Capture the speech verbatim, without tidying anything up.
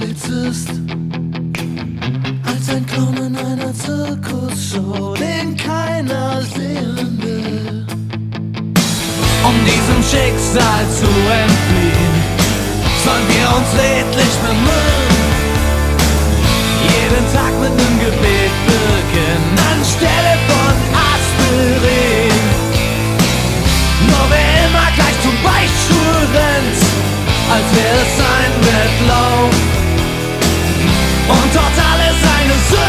nichts ist als ein Clown in einer Zirkusshow, den keiner sehen will. Um diesem Schicksal zu entfliehen, sollen wir uns redlich bemühen, jeden Tag mit nem Gebet beginnen, anstelle von Aspirin. Nur wer immer gleich zum Beichtstuhl rennt, als wäre es ein Wettlauf, und dort alle seine Söhne